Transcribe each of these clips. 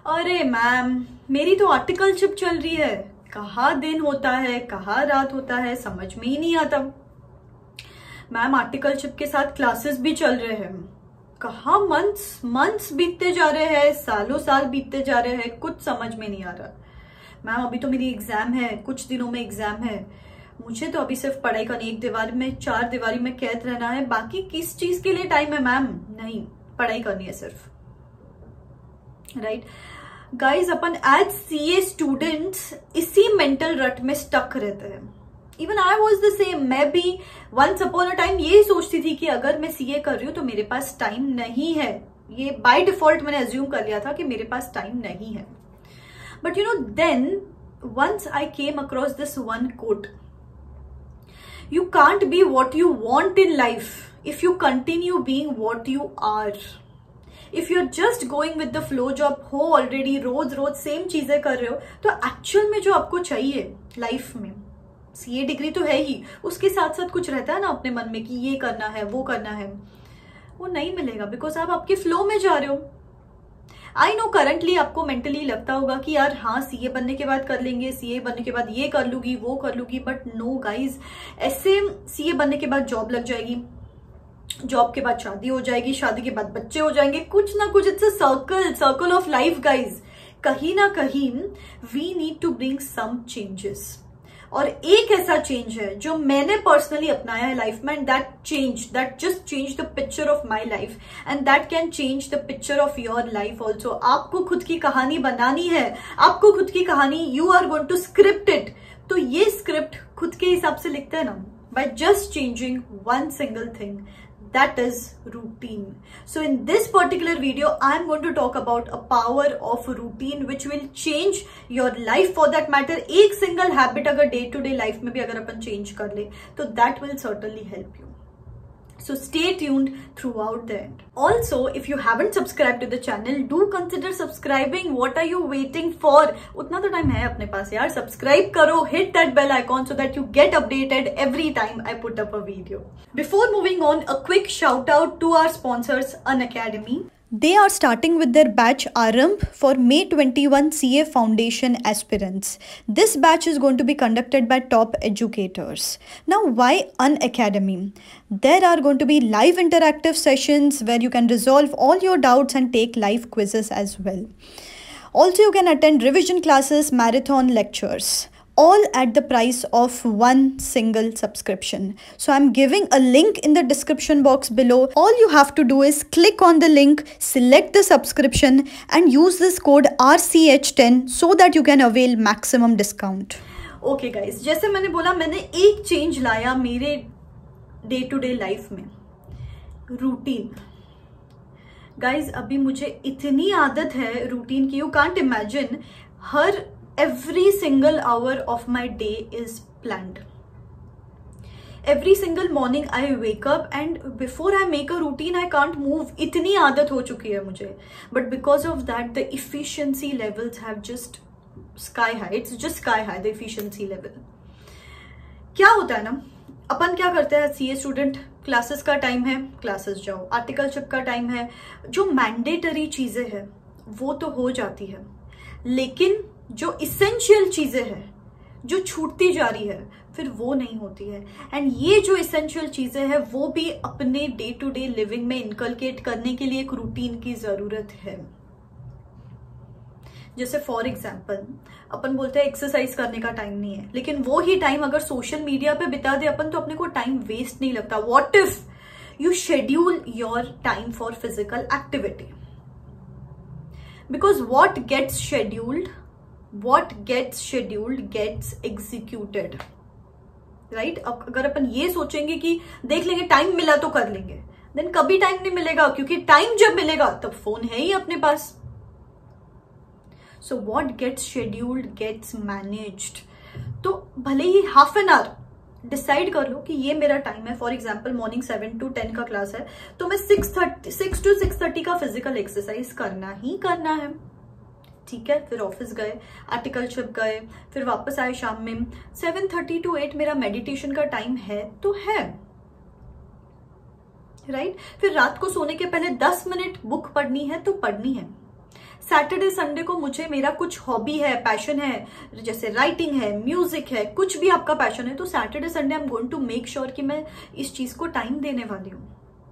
अरे मैम, मेरी तो आर्टिकलशिप चल रही है, कहाँ दिन होता है कहाँ रात होता है समझ में ही नहीं आता। मैम आर्टिकलशिप के साथ क्लासेस भी चल रहे हैं, कहाँ मंथ्स बीतते जा रहे हैं, सालों साल बीतते जा रहे हैं, कुछ समझ में नहीं आ रहा। मैम अभी तो मेरी एग्जाम है, कुछ दिनों में एग्जाम है, मुझे तो अभी सिर्फ पढ़ाई करनी, एक दीवार में चार दीवारी में कैद रहना है, बाकी किस चीज के लिए टाइम है मैम? नहीं, पढ़ाई करनी है सिर्फ। राइट गाइज, अपन एज सीए स्टूडेंट्स इसी मेंटल रट में स्टक रहते हैं। Even I was the same. मैं भी वंस अपॉन अ टाइम यही सोचती थी कि अगर मैं सीए कर रही हूं तो मेरे पास टाइम नहीं है। ये बाय डिफॉल्ट मैंने अज्यूम कर लिया था कि मेरे पास टाइम नहीं है। But you know then once I came across this one quote, you can't be what you want in life if you continue being what you are. If you are just going with the flow, जो आप हो already, रोज रोज same चीजें कर रहे हो, तो actual में जो आपको चाहिए लाइफ में, सीए डिग्री तो है ही, उसके साथ साथ कुछ रहता है ना अपने मन में कि ये करना है वो करना है, वो नहीं मिलेगा बिकॉज आप आपके फ्लो में जा रहे हो। आई नो करंटली आपको मेंटली लगता होगा कि यार हाँ सीए बनने के बाद कर लेंगे, सीए बनने के बाद ये कर लूंगी वो कर लूंगी, बट नो गाइज, ऐसे सीए बनने के बाद जॉब लग जाएगी, जॉब के बाद शादी हो जाएगी, शादी के बाद बच्चे हो जाएंगे, कुछ ना कुछ, it's a circle of life guys. कहीं ना कहीं we need to bring some changes. और एक ऐसा चेंज है जो मैंने पर्सनली अपनाया है लाइफ में, and that just change the picture of my life and that can change the picture of your life also. आपको खुद की कहानी बनानी है, आपको खुद की कहानी, you are going to script it. तो ये स्क्रिप्ट खुद के हिसाब से लिखते हैं ना, by just changing one single thing, that is routine. So in this particular video I am going to talk about a power of routine which will change your life for that matter. एक single habit अगर day to day life में भी अगर अपन change कर ले तो that will certainly help you. So stay tuned throughout the end. Also, if you haven't subscribed to the channel, do consider subscribing. What are you waiting for? उतना तो time है अपने पास यार, सब्सक्राइब करो, hit that bell icon so that you get updated every time I put up a video. Before moving on, a quick shout out to our sponsors, Unacademy. They are starting with their batch Arambh for May 21 CA Foundation aspirants. This batch is going to be conducted by top educators. Now, why Unacademy? There are going to be live interactive sessions where you can resolve all your doubts and take live quizzes as well. Also, you can attend revision classes, marathon lectures, all at the price of one single subscription. So I'm giving a link in the description box below. All you have to do is click on the link, select the subscription and use this code RCH10 so that you can avail maximum discount. Okay guys, जैसे मैंने बोला, मैंने एक change लाया मेरे day to day life में, routine. Guys अभी मुझे इतनी आदत है रूटीन की, you can't imagine. Every single hour of my day is planned. Every single morning I wake up and before I make a routine I can't move. इतनी आदत हो चुकी है मुझे. But because of that the efficiency levels have just sky high. It's just sky high, the efficiency level. क्या होता है ना, अपन क्या करते हैं, सीए स्टूडेंट, क्लासेस का टाइम है, क्लासेस जाओ, आर्टिकलशिप का टाइम है, जो मैंडेटरी चीजें हैं वो तो हो जाती है, लेकिन जो इसेंशियल चीजें हैं जो छूटती जा रही है फिर वो नहीं होती है। एंड ये जो इसेंशियल चीजें हैं वो भी अपने डे टू डे लिविंग में इनकलकेट करने के लिए एक रूटीन की जरूरत है। जैसे फॉर एग्जाम्पल अपन बोलते हैं एक्सरसाइज करने का टाइम नहीं है, लेकिन वो ही टाइम अगर सोशल मीडिया पे बिता दे अपन तो अपने को टाइम वेस्ट नहीं लगता। What if you schedule your time for physical activity, because what gets scheduled gets executed, right? अब अगर अपन ये सोचेंगे कि देख लेंगे टाइम मिला तो कर लेंगे, देन कभी टाइम नहीं मिलेगा, क्योंकि टाइम जब मिलेगा तब फोन है ही अपने पास। सो what gets scheduled gets managed. तो भले ही हाफ एन आवर डिसाइड कर लो कि ये मेरा टाइम है, फॉर एग्जाम्पल मॉर्निंग 7 to 10 का क्लास है तो मैं 6 to 6:30 का फिजिकल एक्सरसाइज करना ही करना है, ठीक है। फिर ऑफिस गए, आर्टिकलशिप गए, फिर वापस आए शाम में, 7:30 to 8 मेरा मेडिटेशन का टाइम है तो है, राइट। फिर रात को सोने के पहले 10 मिनट बुक पढ़नी है तो पढ़नी है। सैटरडे संडे को मुझे मेरा कुछ हॉबी है, पैशन है, जैसे राइटिंग है, म्यूजिक है, कुछ भी आपका पैशन है, तो Saturday Sunday I am going to make sure कि मैं इस चीज को टाइम देने वाली हूँ,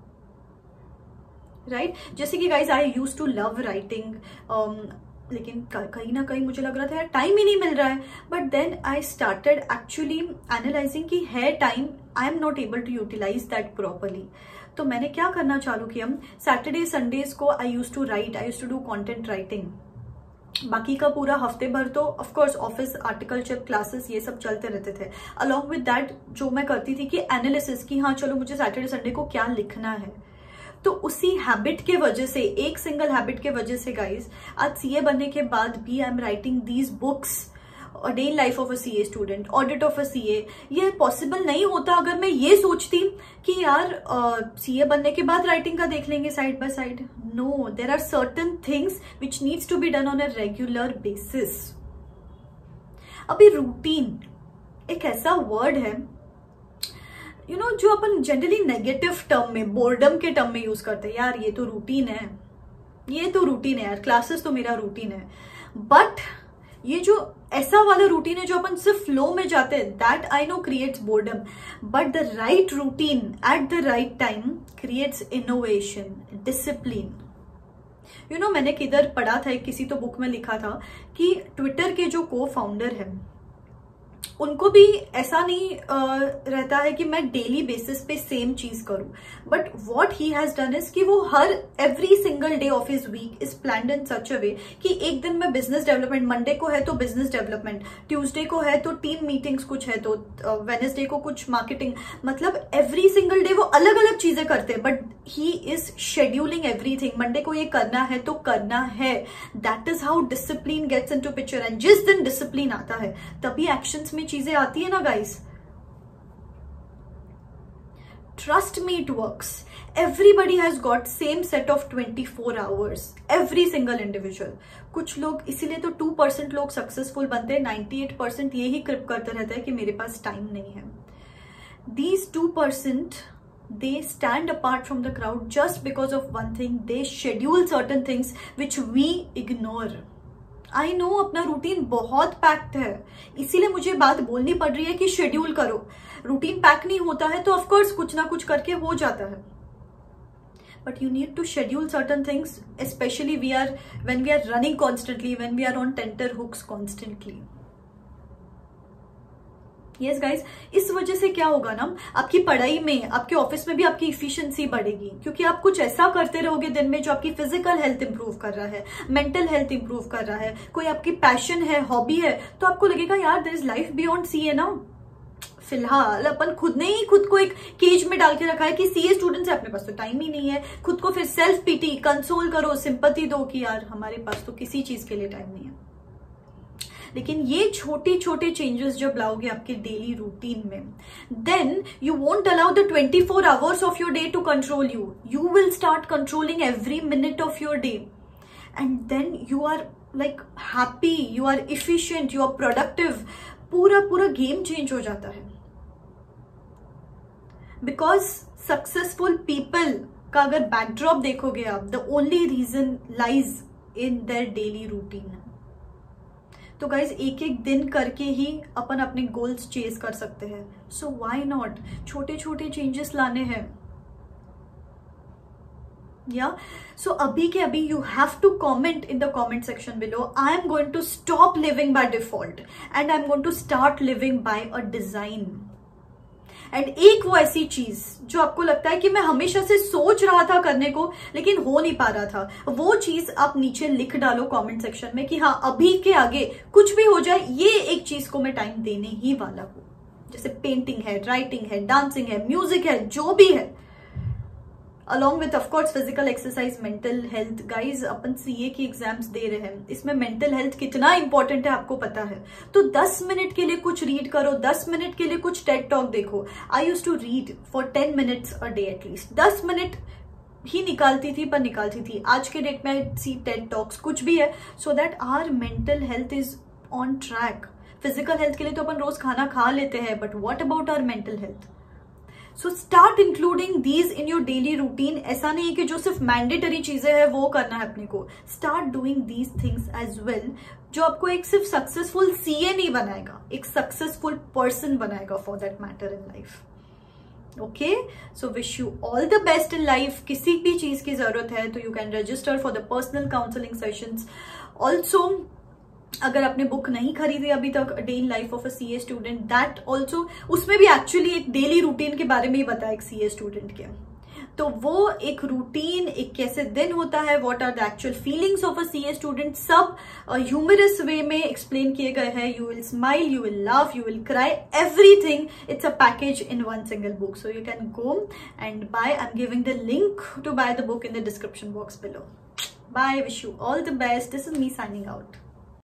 राइट? जैसे कि guys I use to love writing, लेकिन कहीं ना कहीं मुझे लग रहा था यार टाइम ही नहीं मिल रहा है, but then I started actually analysing कि है time, I am not able to utilise that properly. तो मैंने क्या करना चालू किया, सैटरडे संडेज को I use to write, I use to do content writing. बाकी का पूरा हफ्ते भर तो of course office, articleship, classes, ये सब चलते रहते थे। अलॉन्ग विद दैट जो मैं करती थी कि एनालिसिस, कि हाँ चलो मुझे सैटरडे संडे को क्या लिखना है। तो उसी हैबिट के वजह से, एक सिंगल हैबिट के वजह से गाइज, आज सीए बनने के बाद भी I am writing these books, a day in life of a CA student, audit of a CA. ये पॉसिबल नहीं होता अगर मैं ये सोचती कि यार सीए बनने के बाद राइटिंग का देख लेंगे side by side. No, there are certain things which needs to be done on a regular basis. अभी रूटीन एक ऐसा वर्ड है जो अपन जनरली नेगेटिव टर्म में, बोर्डम के टर्म में यूज करते हैं। यार ये तो रूटीन है, ये तो रूटीन है यार, क्लासेस तो मेरा रूटीन है। बट ये जो ऐसा वाला रूटीन है जो अपन सिर्फ फ्लो में जाते हैं, that I know creates boredom. But the right routine at the right time creates innovation, discipline. मैंने किधर पढ़ा था, किसी तो बुक में लिखा था कि ट्विटर के जो को फाउंडर है उनको भी ऐसा नहीं रहता है कि मैं डेली बेसिस पे सेम चीज करूं, but what he has done is कि वो हर every single day of his week is planned in such a way कि एक दिन में बिजनेस डेवलपमेंट, मंडे को है तो बिजनेस डेवलपमेंट, ट्यूसडे को है तो टीम मीटिंग्स कुछ है, तो वेडनेसडे को कुछ मार्केटिंग, मतलब एवरी सिंगल डे वो अलग अलग चीजें करते हैं, but he is scheduling everything. Monday को ये करना है तो करना है। That is how discipline gets into picture. And जिस दिन डिसिप्लिन आता है तभी एक्शंस में चीजें आती है ना guys. Trust me, it works. Everybody has got same set of 24 hours, every single individual. कुछ लोग, इसीलिए तो 2% लोग सक्सेसफुल बनते हैं, 98% यही क्रिप करते रहता है कि मेरे पास टाइम नहीं है। These 2% they stand apart from the crowd just because of one thing, they schedule certain things which we ignore. I know अपना रूटीन बहुत पैक्ड है, इसीलिए मुझे बात बोलनी पड़ रही है कि शेड्यूल करो। रूटीन पैक नहीं होता है तो ऑफकोर्स कुछ ना कुछ करके हो जाता है, but you need to schedule certain things, specially when we are running constantly, when we are on tenter hooks constantly. Yes guys, इस वजह से क्या होगा ना, आपकी पढ़ाई में, आपके ऑफिस में भी आपकी इफिशिएंसी बढ़ेगी, क्योंकि आप कुछ ऐसा करते रहोगे दिन में जो आपकी फिजिकल हेल्थ इंप्रूव कर रहा है, मेंटल हेल्थ इंप्रूव कर रहा है, कोई आपकी पैशन है, हॉबी है, तो आपको लगेगा यार there is life beyond CA ना। फिलहाल अपन खुद ने ही खुद को एक केज में डाल के रखा है कि सीए स्टूडेंट्स है, अपने पास तो टाइम ही नहीं है। खुद को फिर सेल्फ पीटी, कंसोल करो, सिंपैथी दो कि यार हमारे पास तो किसी चीज के लिए टाइम नहीं है। लेकिन ये छोटे छोटे चेंजेस जब लाओगे आपके डेली रूटीन में, then you won't allow the 24 hours of your day to control you. You will start controlling every minute of your day, and then you are like happy, you are efficient, you are productive. पूरा game change हो जाता है। Because successful people का अगर backdrop देखोगे आप, the only reason lies in their daily routine. तो guys एक एक दिन करके ही अपन अपने गोल्स चेज कर सकते हैं। सो व्हाई नॉट छोटे छोटे चेंजेस लाने हैं। या सो अभी के अभी you have to comment in the comment section below, I am going to stop living by default and I am going to start living by a design. And एक वो ऐसी चीज जो आपको लगता है कि मैं हमेशा से सोच रहा था करने को लेकिन हो नहीं पा रहा था, वो चीज आप नीचे लिख डालो कमेंट सेक्शन में कि हाँ अभी के आगे कुछ भी हो जाए ये एक चीज को मैं टाइम देने ही वाला हूं। जैसे पेंटिंग है, राइटिंग है, डांसिंग है, म्यूजिक है, जो भी है, along with of course physical exercise, mental health. Guys अपन सीए की एग्जाम्स दे रहे हैं, इसमें मेंटल हेल्थ कितना इंपॉर्टेंट है आपको पता है। तो 10 मिनट के लिए कुछ रीड करो, 10 मिनट के लिए कुछ टेड टॉक देखो। I use to read for 10 minutes a day at least. 10 minute ही निकालती थी, पर निकालती थी। आज के डेट में आई सी टेड टॉक्स, कुछ भी है, so that our mental health is on track. Physical health के लिए तो अपन रोज खाना खा लेते हैं, but what about our mental health? So start including these in your daily routine. ऐसा नहीं है कि जो सिर्फ मैंडेटरी चीजें हैं वो करना है अपने को. Start doing these things as well, जो आपको एक सिर्फ सक्सेसफुल सीए नहीं बनाएगा, एक सक्सेसफुल पर्सन बनाएगा for that matter in life. Okay, so wish you all the best in life. किसी भी चीज की जरूरत है तो you can register for the personal counselling sessions. Also अगर आपने बुक नहीं खरीदी अभी तक, day in life of a CA student, that also, उसमें भी एक्चुअली एक डेली रूटीन के बारे में ही बताया एक सीए स्टूडेंट के. तो वो एक रूटीन, एक कैसे दिन होता है, what are the actual feelings of a CA student, सब ह्यूमरस वे में एक्सप्लेन किए गए हैं. You will smile, you will laugh, you will cry, everything. It's a package in one single book. So you can go and buy. I am giving the link to buy the book in the description box below. Bye. Wish you all the best. This is me signing out.